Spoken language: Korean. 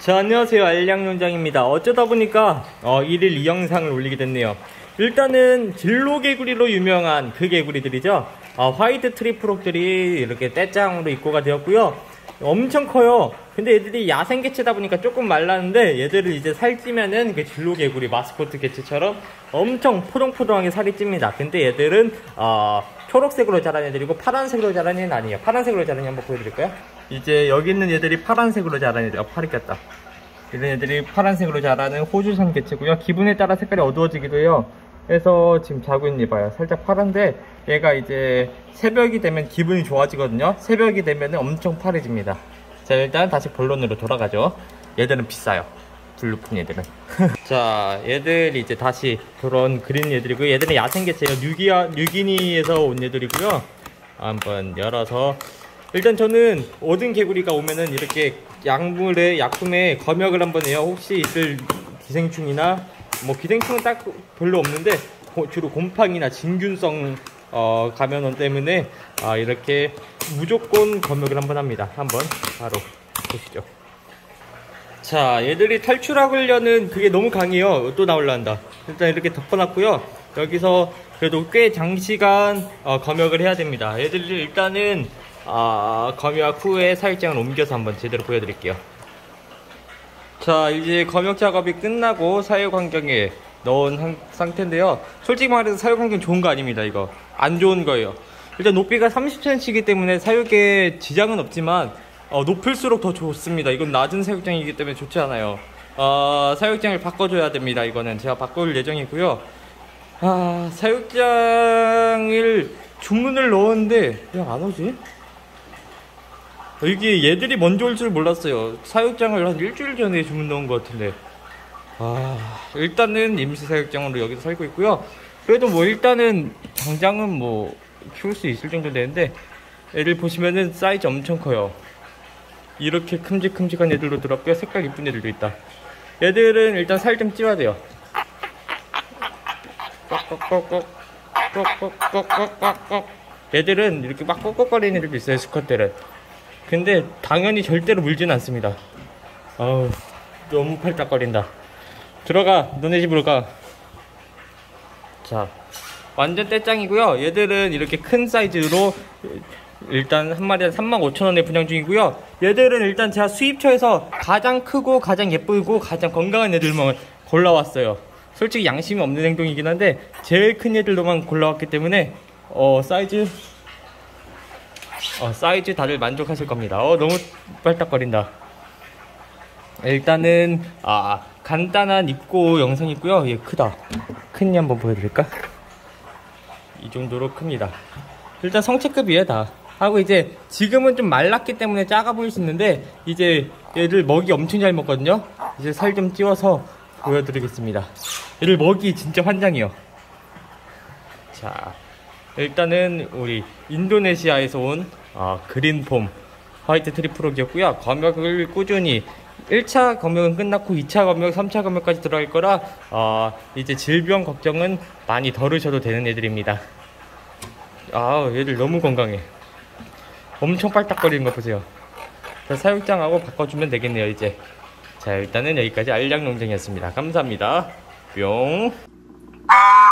자, 안녕하세요. 알량농장입니다. 어쩌다 보니까 1일 이 영상을 올리게 됐네요. 일단은 진로개구리로 유명한 그 개구리들이죠. 화이트 트리프록들이 이렇게 떼짱으로 입고가 되었고요. 엄청 커요. 근데 얘들이 야생 개체다 보니까 조금 말랐는데, 얘들을 이제 살찌면은 그 진로개구리 마스코트 개체처럼 엄청 포동포동하게 살이 찝니다. 근데 얘들은 초록색으로 자란 애들이고 파란색으로 자란 애는 아니에요. 파란색으로 자란 애 한번 보여드릴까요? 이제 여기 있는 얘들이 파란색으로 자란 애들. 팔이 꼈다. 이런 애들이 파란색으로 자라는 호주산 개체고요. 기분에 따라 색깔이 어두워지기도 해요. 그래서 지금 자고 있니 봐요. 살짝 파란데 얘가 이제 새벽이 되면 기분이 좋아지거든요. 새벽이 되면 엄청 파래집니다. 자, 일단 다시 본론으로 돌아가죠. 얘들은 비싸요. 둘 높은 얘들은. 자, 얘들이 이제 다시 그런 그린 얘들이고, 얘들은 야생 개체예요. 뉴기니에서 온 얘들이고요. 한번 열어서, 일단 저는 모든 개구리가 오면은 이렇게 약품에 검역을 한번 해요. 혹시 있을 기생충이나, 뭐 기생충은 딱 별로 없는데 주로 곰팡이나 진균성 감염원 때문에 이렇게 무조건 검역을 한번 합니다. 한번 바로 보시죠. 자, 얘들이 탈출하려는 그게 너무 강해요. 또 나올란다. 일단 이렇게 덮어놨고요. 여기서 그래도 꽤 장시간 검역을 해야 됩니다. 얘들이 일단은 검역 후에 사육장을 옮겨서 한번 제대로 보여드릴게요. 자, 이제 검역 작업이 끝나고 사육 환경에 넣은 상태인데요. 솔직히 말해서 사육 환경 좋은 거 아닙니다. 이거 안 좋은 거예요. 일단 높이가 30cm이기 때문에 사육에 지장은 없지만 높을수록 더 좋습니다. 이건 낮은 사육장이기 때문에 좋지 않아요. 사육장을 바꿔줘야 됩니다. 이거는 제가 바꿀 예정이고요. 사육장을 주문을 넣었는데 왜 안 오지? 이게 얘들이 먼저 올 줄 몰랐어요. 사육장을 한 일주일 전에 주문 넣은 것 같은데. 일단은 임시 사육장으로 여기서 살고 있고요. 그래도 뭐 일단은 당장은 뭐 키울 수 있을 정도 되는데, 애들 보시면은 사이즈 엄청 커요. 이렇게 큼직큼직한 애들도 들었고요. 색깔 이쁜 애들도 있다. 얘들은 일단 살 좀 찌워야 돼요. 얘들은 이렇게 막 꺽꺽거리는 애들도 있어요. 수컷들은. 근데 당연히 절대로 물지는 않습니다. 너무 팔딱거린다. 들어가, 너네 집으로 가. 자, 완전 떼짱이고요. 얘들은 이렇게 큰 사이즈로 일단 한 마리에 35,000원에 분양 중이고요. 얘들은 일단 제가 수입처에서 가장 크고 가장 예쁘고 가장 건강한 애들만 골라왔어요. 솔직히 양심이 없는 행동이긴 한데 제일 큰 애들로만 골라왔기 때문에 사이즈 다들 만족하실 겁니다. 너무 빨딱거린다. 일단은 간단한 입고 영상이 있고요. 얘 크다. 큰이 한번 보여드릴까? 이 정도로 큽니다. 일단 성체급이에요 다. 하고 이제 지금은 좀 말랐기 때문에 작아 보일 수 있는데, 이제 얘들 먹이 엄청 잘 먹거든요. 이제 살 좀 찌워서 보여드리겠습니다. 얘들 먹이 진짜 환장이에요. 자, 일단은 우리 인도네시아에서 온 그린폼 화이트 트리프록이었고요. 검역을 꾸준히 1차 검역은 끝났고 2차 검역, 3차 검역까지 들어갈 거라 이제 질병 걱정은 많이 덜으셔도 되는 애들입니다. 얘들 너무 건강해. 엄청 빨딱거리는 거 보세요. 자, 사육장하고 바꿔주면 되겠네요 이제. 자, 일단은 여기까지 알량농장이었습니다. 감사합니다. 뿅.